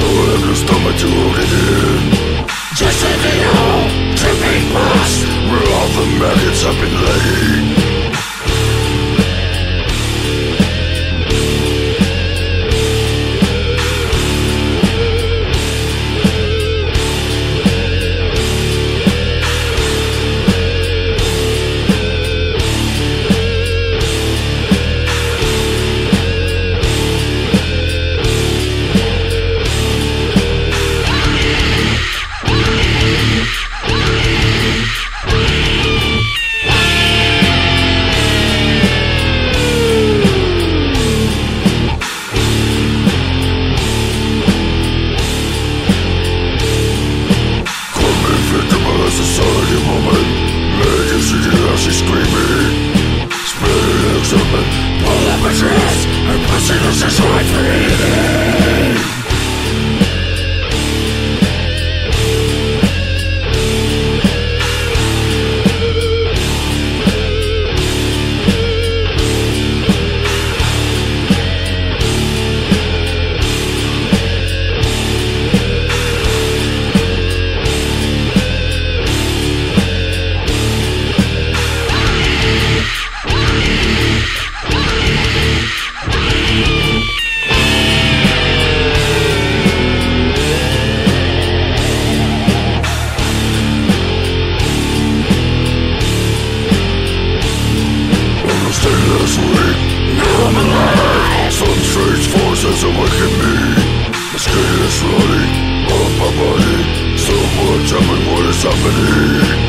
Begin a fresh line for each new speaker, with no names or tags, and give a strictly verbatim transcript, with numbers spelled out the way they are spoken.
have no stomach to hold it in. Just leave it all, tripping past where all the maggots have been laying. Society woman, made you see how she's screaming, spreading eggs up and pull up her dress. Her pussy looks just right for eating. Last week, now I'm alive. Some strange forces awaken me. My skin is running off my body. So much of what is happening.